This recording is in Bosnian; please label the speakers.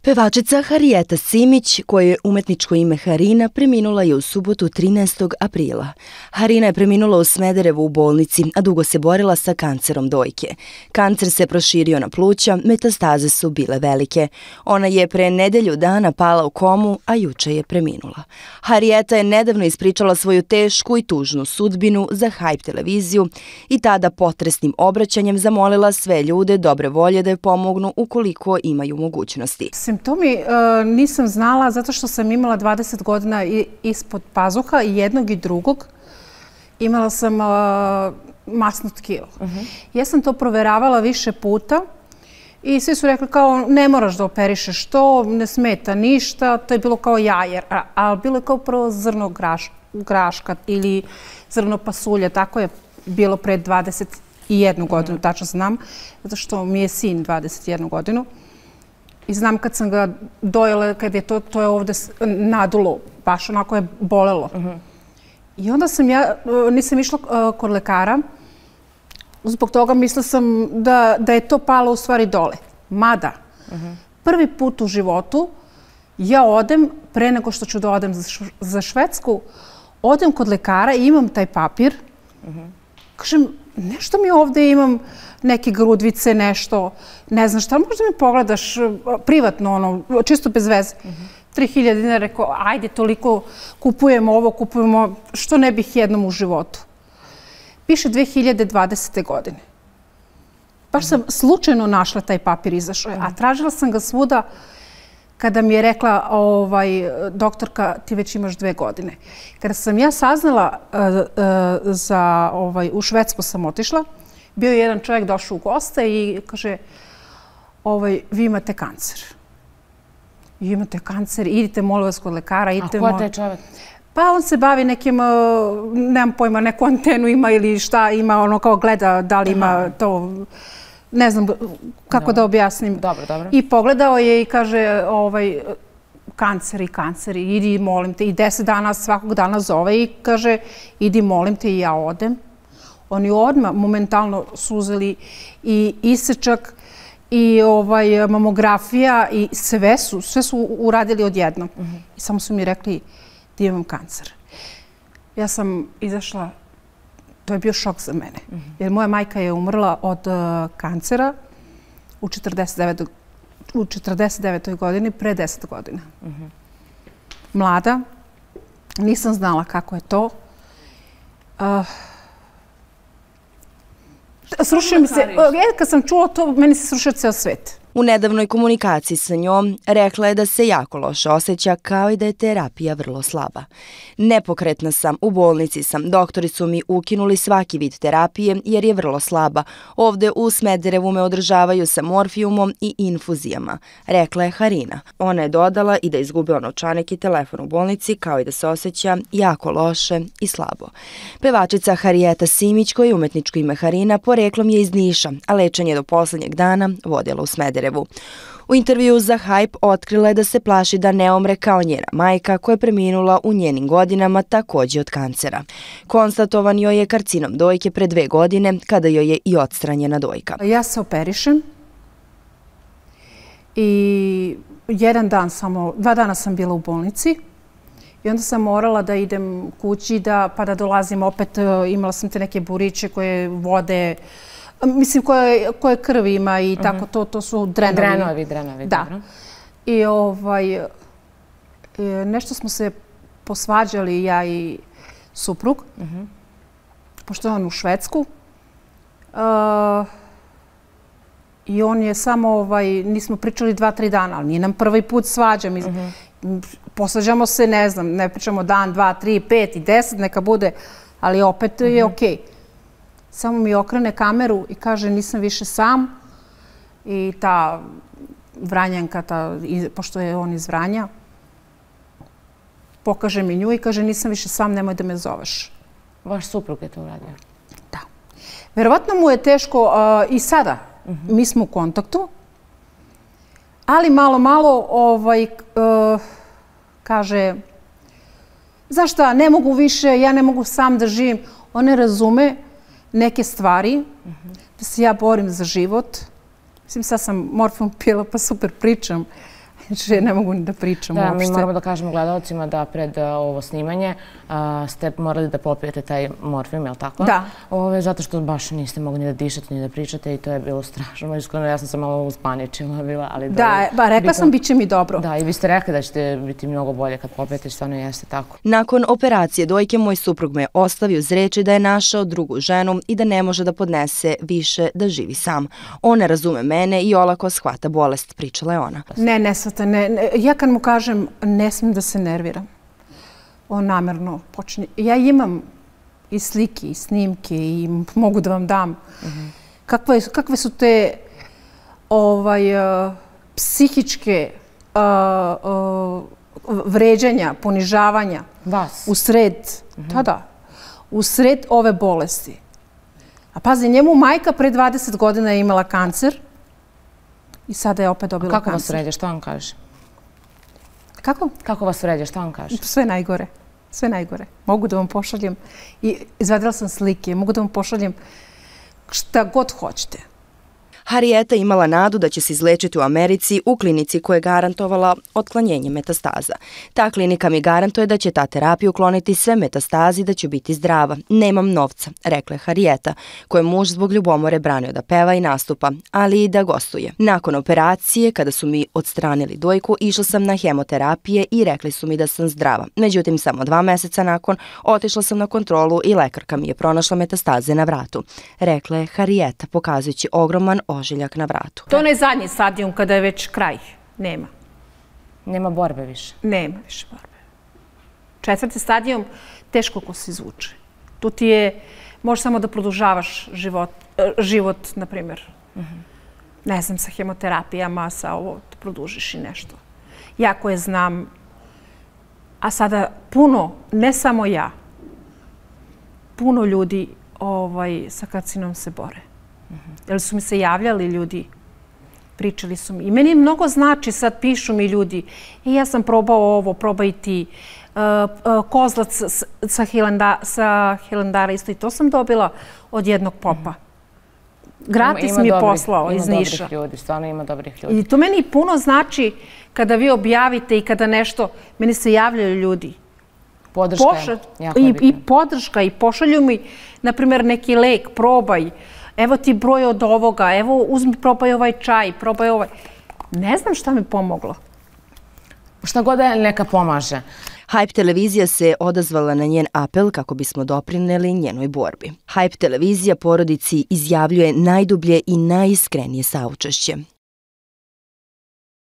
Speaker 1: Pevačica Harijeta Simić, koje je umetničko ime Harina, preminula je u subotu 13. aprila. Harina je preminula u Smederevu u bolnici, a dugo se borila sa kancerom dojke. Kancer se proširio na pluća, metastaze su bile velike. Ona je pre nedelju dana pala u komu, a juče je preminula. Harijeta je nedavno ispričala svoju tešku i tužnu sudbinu za Hype televiziju i tada potresnim obraćanjem zamolila sve ljude dobre volje da je pomognu ukoliko imaju mogućnosti.
Speaker 2: Simptomi nisam znala zato što sam imala 20 godina ispod pazuha i jednog i drugog. Imala sam masno tkivo. Ja sam to proveravala više puta i svi su rekli kao ne moraš da operišeš to, ne smeta ništa, to je bilo kao jajer, ali bilo je kao prvo zrno graška ili zrno pasulja, tako je bilo pre 21 godinu, tačno znam, zato što mi je sin 21 godinu. I znam kad sam ga dojela, kad je to je ovde nadulo, baš onako je bolelo. I onda nisam išla kod lekara, zbog toga mislila sam da je to palo u stvari dole. Mada, prvi put u životu ja odem, pre nego što ću da odem za Švedsku, odem kod lekara i imam taj papir. Kažem, nešto mi ovde imam, neke grudvice, nešto, ne znam šta, možda mi pogledaš privatno, ono, čisto bez veze. 3.000 dinara, rekao, ajde, toliko kupujemo ovo, što ne bih jednom u životu. Piše 2020. godine. Baš sam slučajno našla taj papir, izašao je, a tražila sam ga svuda kada mi je rekla doktorka, ti već imaš 2 godine. Kada sam ja saznala u Švedsku sam otišla, bio je jedan čovjek došao u goste i kaže, vi imate kancer. Imate kancer, idite molim vas kod lekara.
Speaker 3: A ko je taj čovjek?
Speaker 2: Pa on se bavi nekim, nemam pojma, neku antenu ima ili šta ima, ono kao gleda da li ima to, ne znam kako da objasnim.
Speaker 3: Dobro, dobro.
Speaker 2: I pogledao je i kaže, kancer, idi molim te. I 10 dana svakog dana zove i kaže, idi molim te i ja odem. Oni odmah momentalno su uzeli i isečak i mamografija i sve su uradili odjednom. I samo su mi rekli da imam kancer. Ja sam izašla, to je bio šok za mene. Jer moja majka je umrla od kancera u 49. godini, pre 10 godina. Mlada, nisam znala kako je to. Srušio mi se, kad sam čula to, meni se srušio ceo svet.
Speaker 1: U nedavnoj komunikaciji sa njom rekla je da se jako loše osjeća kao i da je terapija vrlo slaba. Nepokretna sam, u bolnici sam, doktori su mi ukinuli svaki vid terapije jer je vrlo slaba. Ovde u Smederevu me održavaju sa morfijumom i infuzijama, rekla je Harina. Ona je dodala i da izgubila novčanik i telefon u bolnici kao i da se osjeća jako loše i slabo. Pevačica Harijeta Simić, koja je umetničko ime Harina, poreklom je iz Niša, a lečenje do poslednjeg dana vodila u Smederevu. U intervju za Hype otkrila je da se plaši da ne umre kao njena majka koja je preminula u njenim godinama takođe od kancera. Konstatovan joj je karcinom dojke pre 2 godine kada joj je i odstranjena dojka.
Speaker 2: Ja se operišem i 2 dana sam bila u bolnici i onda sam morala da idem kući pa da dolazim opet, imala sam te neke buriće koje vode, mislim, koje krvi ima i tako, to su drenovi.
Speaker 3: Drenovi,
Speaker 2: da. I nešto smo se posvađali, ja i suprug, pošto je on u Švedsku. I on je samo, nismo pričali 2-3 dana, ali nije nam prvi put svađa. Posvađamo se, ne znam, ne pričamo dan, 2, 3, 5 i 10, neka bude, ali opet je okej. Samo mi okrene kameru i kaže nisam više sam i ta Vranjanka, pošto je on iz Vranja, pokaže mi nju i kaže nisam više sam, nemoj da me zoveš.
Speaker 3: Vaš suprug je to uradio?
Speaker 2: Da. Verovatno mu je teško i sada. Mi smo u kontaktu, ali malo kaže zašto ne mogu više, ja ne mogu sam da živim. On ne razume neke stvari, da se ja borim za život. Mislim, sad sam morfijum pila pa super pričam. Znači, ne mogu ni da pričam
Speaker 3: Da,
Speaker 2: uopšte.
Speaker 3: mi moramo da kažemo gledalcima da pred ovo snimanje ste morali da popijete taj morfijum, je li tako?
Speaker 2: Da.
Speaker 3: Zato što baš niste mogli ni da dišete, ni da pričate i to je bilo strašno. Iskreno, ja sam se malo uspaničila bila, ali
Speaker 2: Da, rekla sam bit će mi dobro.
Speaker 3: Da, i vi ste rekli da ćete biti mnogo bolje kad popijete, stvarno jeste tako.
Speaker 1: Nakon operacije dojke, moj suprug me ostavio uz reči da je našao drugu ženu i da ne može da podnese više da živi sam. On ne razume mene i olako shvata bolest, pričala je ona.
Speaker 2: Ne shvata, ne. Ja kad mu kažem ne smijem da se nerviram, on namerno počne. Ja imam i slike i snimke i mogu da vam dam. Kakve su te psihičke vređanja, ponižavanja u sred ove bolesti. A pazi, njemu majka pre 20 godina je imala kancer i sada je opet dobila kancer.
Speaker 3: Kako vas vređa, što vam kaže?
Speaker 2: Kako?
Speaker 3: Kako vas vređa, što vam kaže?
Speaker 2: Sve najgore. Sve najgore. Mogu da vam pošaljem, i izvadila sam slike, mogu da vam pošaljem šta god hoćete.
Speaker 1: Harrieta imala nadu da će se izlečiti u Americi u klinici koja je garantovala otklanjenje metastaza. Ta klinika mi garantuje da će ta terapija ukloniti sve metastaze i da će biti zdrava. Nemam novca, rekla je Harrieta, koju je muž zbog ljubomore branio da peva i nastupa, ali i da gostuje. Nakon operacije, kada su mi odstranili dojku, išla sam na hemoterapije i rekli su mi da sam zdrava. Međutim, samo 2 meseca nakon otišla sam na kontrolu i lekarka mi je pronašla metastaze na vratu, rekla je Harrieta, pokazujući ogroman ožiljak na vratu.
Speaker 2: To je onaj zadnji stadijum kada je već kraj. Nema.
Speaker 3: Nema borbe više?
Speaker 2: Nema više borbe. 4. stadijum teško ko se izvuče. Tu ti je, možeš samo da produžavaš život, na primjer. Ne znam, sa hemoterapijama, sa ovo, da produžiš i nešto. Ja koje znam, a sada puno, ne samo ja, puno ljudi sa karcinom se bore. Jer su mi se javljali ljudi, pričali su mi. I meni mnogo znači, sad pišu mi ljudi, ja sam probao ovo, probaj ti. Kozlac sa Hilandara isto i to sam dobila od jednog popa. Gratis mi je poslao iz Niša.
Speaker 3: Ima dobrih ljudi, stvarno ima dobrih ljudi.
Speaker 2: I to meni puno znači kada vi objavite i kada nešto, meni se javljaju ljudi.
Speaker 3: Podrška je jako bitna.
Speaker 2: I podrška i pošalju mi, na primjer, neki lek, probaj. Evo ti broj od ovoga, evo uzmi, probaj ovaj čaj, probaj ovaj. Ne znam šta mi pomoglo.
Speaker 3: Šta god da neka pomaže.
Speaker 1: Hype televizija se odazvala na njen apel kako bismo doprineli njenoj borbi. Hype televizija porodici izjavljuje najdublje i najiskrenije saučešće.